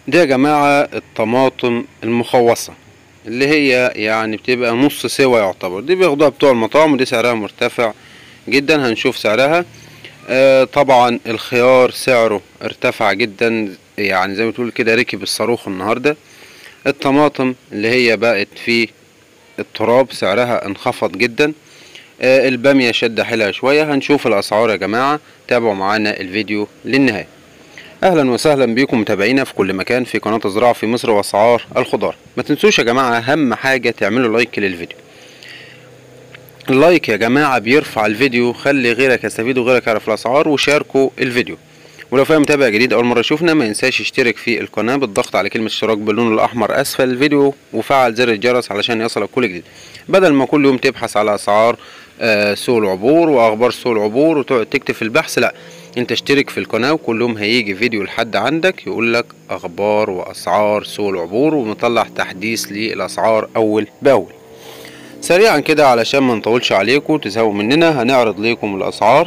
دي يا جماعة الطماطم المخوصة اللي هي يعني بتبقى نص سوا يعتبر، دي بياخدوها بتوع المطاعم ودي سعرها مرتفع جدا. هنشوف سعرها. طبعا الخيار سعره ارتفع جدا، يعني زي ما تقول كده ركب الصاروخ النهاردة. الطماطم اللي هي بقت في التراب سعرها انخفض جدا. البامية شد حيلها شوية. هنشوف الأسعار يا جماعة، تابعوا معانا الفيديو للنهاية. اهلا وسهلا بكم متابعينا في كل مكان في قناة الزراعة في مصر واسعار الخضار. ما تنسوش يا جماعة اهم حاجة تعملوا لايك للفيديو. اللايك يا جماعة بيرفع الفيديو، خلي غيرك يستفيد وغيرك يعرف الاسعار، وشاركوا الفيديو. ولو في متابع جديد اول مرة يشوفنا ما ينساش يشترك في القناة بالضغط على كلمة اشتراك باللون الاحمر اسفل الفيديو، وفعل زر الجرس علشان يصلك كل جديد، بدل ما كل يوم تبحث على اسعار سوق العبور واخبار سوق العبور وتقعد تكتب في البحث. لا، انت اشترك في القناة وكل يوم هيجي فيديو لحد عندك يقولك اخبار واسعار سوق العبور، ونطلع تحديث للاسعار اول باول. سريعا كده علشان ما نطولش عليكم تزهقوا مننا، هنعرض لكم الاسعار.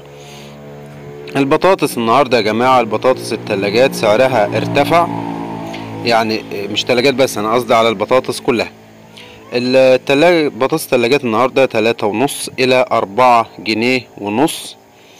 البطاطس النهاردة يا جماعة، البطاطس التلاجات سعرها ارتفع، يعني مش تلاجات بس، انا قصدي على البطاطس كلها. بطاطس التلاجات النهاردة 3.5 إلى 4.5 جنيه.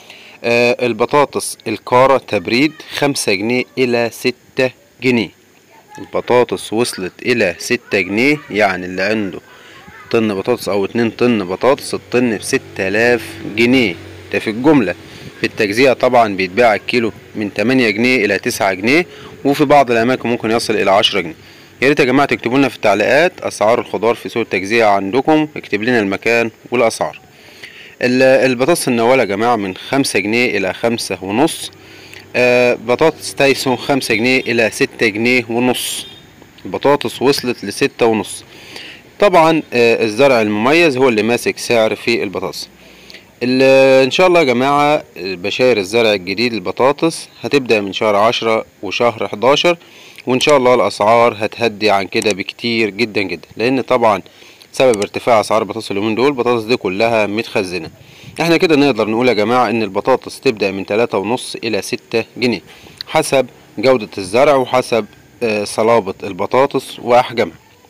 البطاطس الكارة تبريد 5 جنيه إلى 6 جنيه. البطاطس وصلت إلى 6 جنيه، يعني اللي عنده طن بطاطس أو 2 طن بطاطس، الطن ب6000 جنيه. ده في الجملة. في التجزئة طبعا بيتباع الكيلو من 8 جنيه إلى 9 جنيه، وفي بعض الأماكن ممكن يصل إلى 10 جنيه. يا ريت يا جماعة تكتبوا لنا في التعليقات أسعار الخضار في سوق التجزئة عندكم، اكتب لنا المكان والأسعار. البطاطس النوالة يا جماعة من 5 جنيه إلى 5.5. بطاطس تايسون 5 جنيه إلى 6 جنيه ونص. البطاطس وصلت ل6.5. طبعا الزرع المميز هو اللي ماسك سعر في البطاطس. ان شاء الله يا جماعة بشاير الزرع الجديد البطاطس هتبدأ من شهر 10 وشهر 11، وان شاء الله الاسعار هتهدي عن كده بكتير جدا جدا، لان طبعا سبب ارتفاع اسعار البطاطس اليومين دول البطاطس دي كلها متخزنة. احنا كده نقدر نقول يا جماعة ان البطاطس تبدأ من 3.5 الى 6 جنيه حسب جودة الزرع وحسب صلابة البطاطس واحجامها.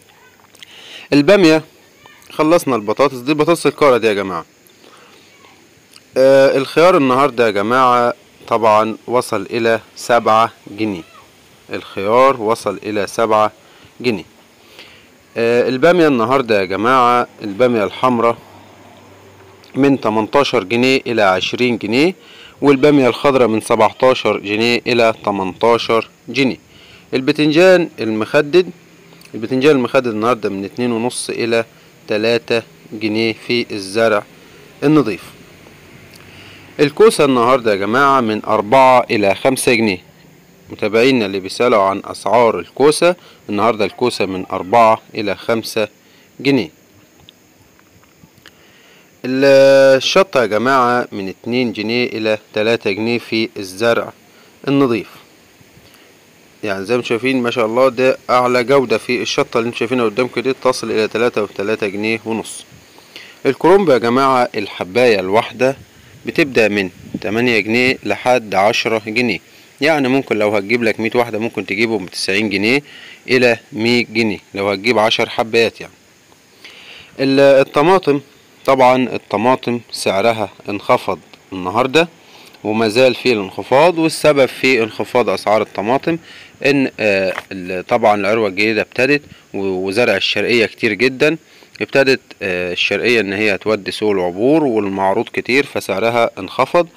البامية خلصنا البطاطس دي، البطاطس الكارة دي يا جماعة. الخيار النهاردة يا جماعة طبعا وصل إلى 7 جنيه. الخيار وصل إلى 7 جنيه. البامية النهاردة يا جماعة، البامية الحمراء من 18 جنيه إلى 20 جنيه، والبامية الخضراء من 17 جنيه إلى 18 جنيه. البتنجان المخدد، البتنجان المخدد النهاردة من 2.5 إلى 3 جنيه في الزرع النظيف. الكوسة النهاردة يا جماعة من 4 إلى 5 جنيه. متابعينا اللي بيسألوا عن أسعار الكوسة، النهاردة الكوسة من 4 إلى 5 جنيه. الشطة يا جماعة من 2 جنيه إلى 3 جنيه في الزرع النظيف. يعني زي ما شايفين ما شاء الله ده أعلى جودة في الشطة اللي انتم شايفينها قدامكم دي، تصل إلى 3 و3 جنيه ونص. الكرنب يا جماعة الحباية الواحدة بتبدأ من 8 جنيه لحد 10 جنيه، يعني ممكن لو هتجيب لك 100 واحدة ممكن تجيبهم ب90 جنيه إلى 100 جنيه لو هتجيب 10 حبايات يعني. الطماطم طبعا الطماطم سعرها انخفض النهاردة وما زال في الانخفاض، والسبب في انخفاض أسعار الطماطم إن طبعا العروة الجديدة ابتدت وزرع الشرقية كتير جدا. ابتدت الشرقية ان هي تودي سوق العبور والمعروض كتير فسعرها انخفض،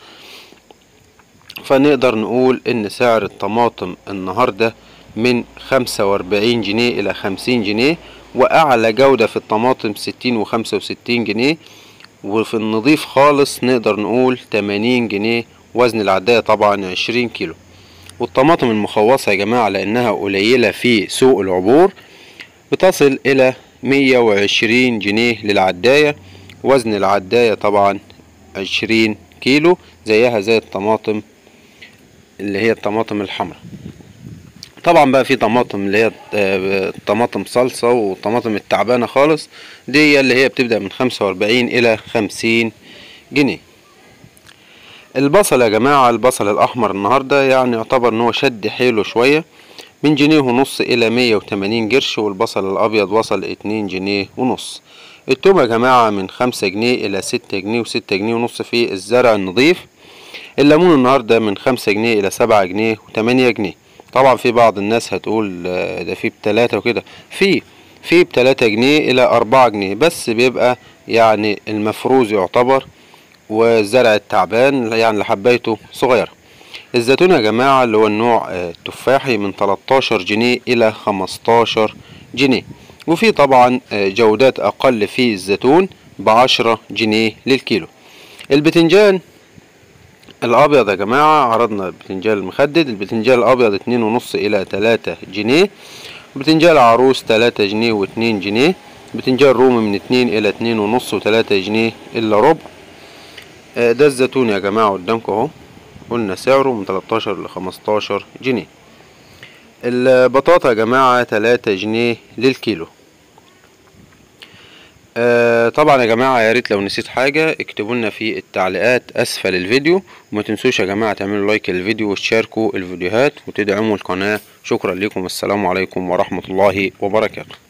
فنقدر نقول ان سعر الطماطم النهاردة من 45 جنيه الى 50 جنيه، واعلى جودة في الطماطم 60 و65 جنيه، وفي النظيف خالص نقدر نقول 80 جنيه. وزن العداية طبعا 20 كيلو. والطماطم المخوصة يا جماعة لانها قليلة في سوق العبور بتصل الى 120 جنيه للعداية. وزن العداية طبعا 20 كيلو، زيها زي الطماطم اللي هي الطماطم الحمراء. طبعا بقى في طماطم اللي هي طماطم صلصة والطماطم التعبانة خالص، دي اللي هي بتبدأ من 45 إلى 50 جنيه. البصل يا جماعة، البصل الأحمر النهاردة يعني يعتبر إن هو شد حيله شوية، من جنيه ونص إلى 180 قرش، والبصل الأبيض وصل 2 جنيه ونص. التوم يا جماعة من 5 جنيه إلى 6 جنيه و6 جنيه ونص في الزرع النظيف. الليمون النهاردة من 5 جنيه إلى 7 جنيه و8 جنيه. طبعا في بعض الناس هتقول ده في ب3 وكده، في ب3 جنيه إلى 4 جنيه، بس بيبقى يعني المفروز يعتبر، والزرع التعبان يعني اللي حبايته صغيرة. الزيتون يا جماعة اللي هو النوع التفاحي من 13 جنيه إلى 15 جنيه. وفي طبعا جودات أقل في الزيتون ب10 جنيه للكيلو. البتنجان الأبيض يا جماعة عرضنا البتنجان المخدد. البتنجان الأبيض 2.5 إلى 3 جنيه. بتنجان عروس 3 جنيه و2 جنيه. بتنجان رومي من 2 إلى 2.5 و3 جنيه إلا ربع. ده الزيتون يا جماعة قدامكم اهو، قلنا سعره من 13 ل 15 جنيه. البطاطا يا جماعة 3 جنيه للكيلو. طبعا يا جماعة يا ريت لو نسيت حاجة اكتبوا لنا في التعليقات اسفل الفيديو، وما تنسوش يا جماعة تعملوا لايك للفيديو وتشاركوا الفيديوهات وتدعموا القناة. شكرا لكم، السلام عليكم ورحمة الله وبركاته.